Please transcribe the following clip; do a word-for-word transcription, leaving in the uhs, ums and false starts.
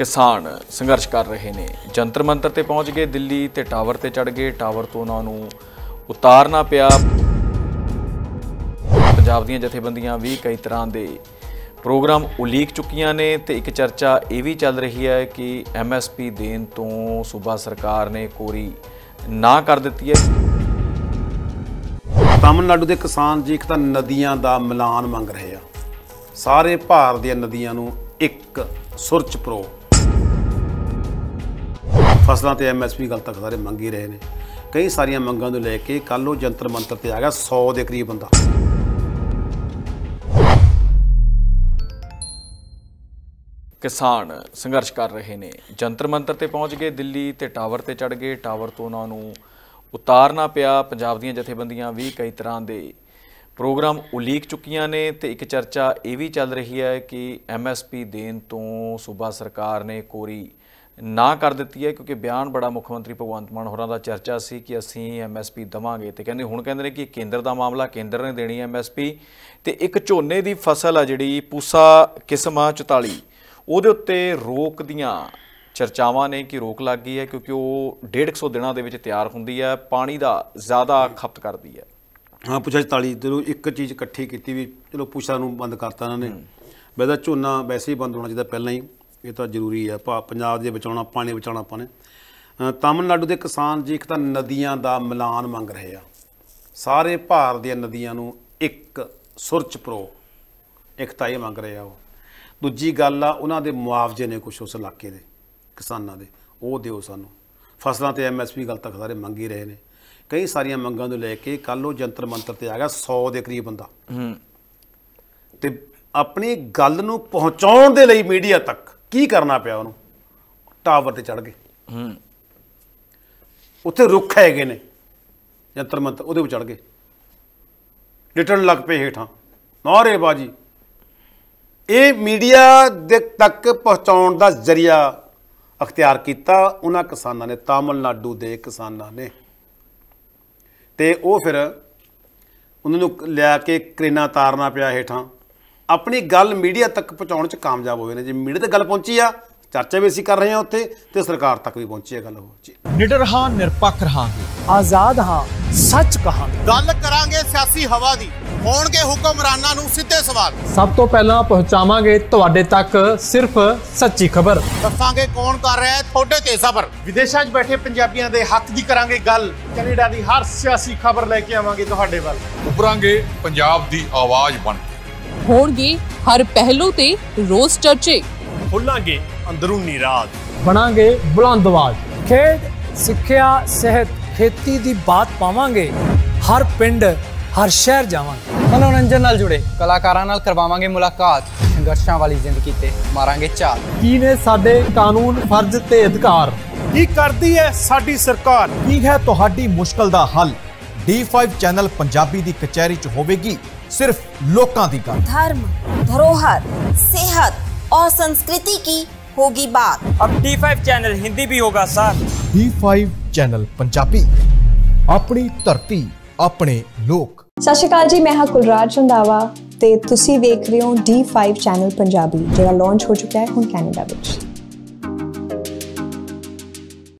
किसान संघर्ष कर रहे ने। जंतर मंतर ते पहुंच गए दिल्ली ते टावर ते चढ़ गए। टावर तो उन्होंने उतारना पिया। पंजाब दीयां जथेबंदियां भी कई तरह के प्रोग्राम उलीक चुकियां ने ते एक चर्चा ये भी चल रही है कि एम एस पी देन तो सूबा सरकार ने कोरी ना कर दी है। तमिलनाडु के किसान जी एक तो नदियां का मिलान मंग रहे हैं। सारे भारत दी नदियां नूं एक सुर च परो। फसलों ते एम एस पी गल तक सारे मंग ही रहे हैं। कई सारिया मंगों को लैके कल वो जंतर मंतर ते आ गया सौ के करीब बंदा। किसान संघर्ष कर रहे ने। जंतर मंतर ते पहुंच गए दिल्ली ते टावर ते चढ़ गए। टावर तो उन्होंने उतारना पिया। पंजाब दीयां जथेबंदियां भी कई तरह के प्रोग्राम उलीक चुकियां ने ते एक चर्चा ये भी चल रही है कि एम एस पी देन तो सूबा सरकार ने कोरी ना कर दी है, क्योंकि बयान बड़ा मुख्यमंत्री भगवंत मान होरां दा चर्चा सी कि असीं एम एस पी देवांगे ते कहंदे हुण कहंदे ने कि केंद्र का मामला, केंद्र ने देनी है एम एस पी। ते एक झोने की फसल आ जिहड़ी पूसा किस्म आ चौताली ਉਹਦੇ ਉੱਤੇ रोक दियां चर्चावां ने कि रोक लग गई है, क्योंकि वो डेढ़ सौ दिनों के तैयार होंदी है, पानी का ज़्यादा खपत करती है। हाँ पूछा चौताली चलो एक चीज़ इकट्ठी की भी चलो पूछा बंद करता इन्होंने। वैसे झोना वैसे ही बंद होना चाहिए पहला ही, ये तो जरूरी है। पंजाब के बचाना पानी बचाना ਆਪਾਂ ਨੇ। तमिलनाडु के किसान जी एक तो नदियां का मिलान मंग रहे हैं। सारे भारत दी नदियां नूं एक सुर च परो एकता ये मंग रहे हैं। वो दूजी गल आ उन्हां दे मुआवजे ने कुछ उस इलाके दे किसानां दे वो दिओ सानूं। फसलों ते एम एस पी गल तक सारे मंग ही रहे हैं। कई सारिया मंगों को लैके कल वो जंतर मंतर ते आ गया सौ के करीब बंदा। ते अपनी गल नूं पहुँचाउण दे लई मीडिया तक की करना पिया उन्होंने। टावर ते चढ़ गए, उत्थे रुख हैगे ने जंतर मंतर उहदे चढ़ गए, लिटण लग पे हेठां नारेबाजी। ये मीडिया दे तक पहुँचाउण दा जरिया अख्तियार किया उन्हां किसानां ने, तमिलनाडु दे किसानां ने। ते वो फिर उन्होंने लिया के क्रेना तारना पिया हेठां। अपनी गल मीडिया तक पहुँचाउण च कामयाब होए ने। जे मीडिया तक गल पहुँची आ, चर्चा भी असीं कर रहे हैं उत्थे ते सरकार तक भी पहुँची है गल। हो निडर हां, निरपक्ष रहांगे, आजाद हां, सच कहांगे, गल करांगे सियासी हवा दी, होणगे हुक्मरानां नूं सिद्धे सवाल। सब तो पहला पहुंचावांगे तुहाडे तक सिर्फ सच्ची खबर। दसांगे कौन कर रहा है थोड़े ते सफर। विदेशां 'च बैठे पंजाबियां दे हक दी करांगे गल। कनेडा दी हर सियासी खबर लेके आवांगे तुहाडे वल। उभरांगे पंजाब दी आवाज बन के। होणगे हर पहलू ते रोज चर्चे। खुलांगे अंदरूनी राज, बनांगे बुलंद आवाज। खेड, सिक्ख्या, सेहत, खेती दी बात पावांगे। हर पिंड हर शहर जावांगे। मनोरंजन नाल जुड़े कलाकारां नाल करवावांगे मुलाकात। संघर्षां वाली जिंदगी ते मारांगे चाल। की ने साडे कानून, फर्ज ते अधिकार, की करदी है साडी सरकार, की है तुहाडी मुश्किल दा हल। डी फाइव चैनल पंजाबी दी कचहरी च होवेगी सिर्फ लोकां दी गल। धर्म, धरोहर, सेहत और संस्कृति की होगी बात। अब डी फाइव चैनल हिंदी भी होगा sir. D five channel Punjabi, अपनी धरती अपने लोक। सत श्री अकाल जी, मैं हाँ कुलराज रंधावा ते तुसी देख रहे हो डी फाइव चैनल पंजाबी, जो लॉन्च हो चुका है हुण कैनेडा विच।